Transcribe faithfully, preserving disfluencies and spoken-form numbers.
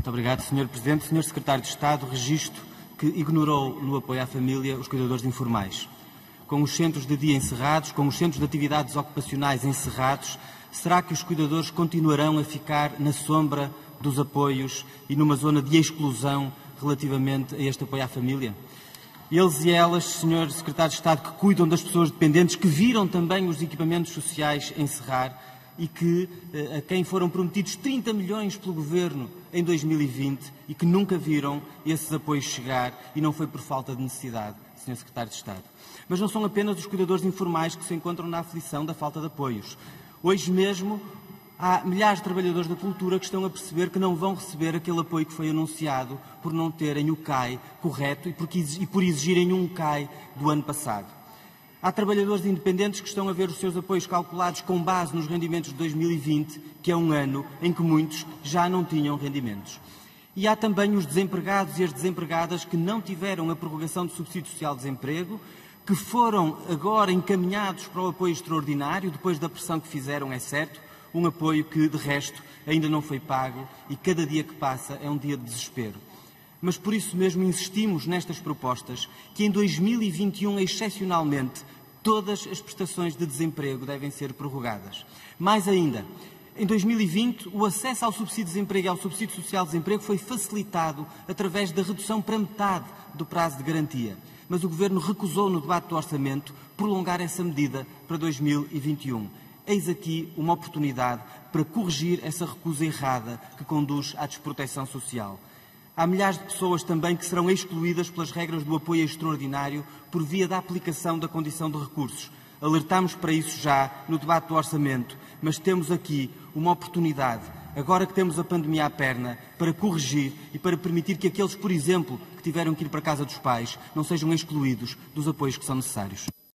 Muito obrigado, senhor Presidente. senhor Secretário de Estado, registro que ignorou no apoio à família os cuidadores informais. Com os centros de dia encerrados, com os centros de atividades ocupacionais encerrados, será que os cuidadores continuarão a ficar na sombra dos apoios e numa zona de exclusão relativamente a este apoio à família? Eles e elas, senhor Secretário de Estado, que cuidam das pessoas dependentes, que viram também os equipamentos sociais encerrar e que, a quem foram prometidos trinta milhões pelo Governo em dois mil e vinte e que nunca viram esses apoios chegar, e não foi por falta de necessidade, senhor Secretário de Estado. Mas não são apenas os cuidadores informais que se encontram na aflição da falta de apoios. Hoje mesmo há milhares de trabalhadores da cultura que estão a perceber que não vão receber aquele apoio que foi anunciado por não terem o C A I correto e, porque, e por exigirem um C A I do ano passado. Há trabalhadores independentes que estão a ver os seus apoios calculados com base nos rendimentos de dois mil e vinte, que é um ano em que muitos já não tinham rendimentos. E há também os desempregados e as desempregadas que não tiveram a prorrogação do subsídio social de desemprego, que foram agora encaminhados para o apoio extraordinário, depois da pressão que fizeram, é certo, um apoio que, de resto, ainda não foi pago e cada dia que passa é um dia de desespero. Mas por isso mesmo insistimos nestas propostas que em dois mil e vinte e um, excepcionalmente, todas as prestações de desemprego devem ser prorrogadas. Mais ainda, em dois mil e vinte, o acesso ao subsídio de desemprego e ao subsídio social de desemprego foi facilitado através da redução para metade do prazo de garantia. Mas o Governo recusou, no debate do orçamento, prolongar essa medida para dois mil e vinte e um. Eis aqui uma oportunidade para corrigir essa recusa errada que conduz à desproteção social. Há milhares de pessoas também que serão excluídas pelas regras do apoio extraordinário por via da aplicação da condição de recursos. Alertámos para isso já no debate do orçamento, mas temos aqui uma oportunidade, agora que temos a pandemia à perna, para corrigir e para permitir que aqueles, por exemplo, que tiveram que ir para a casa dos pais, não sejam excluídos dos apoios que são necessários.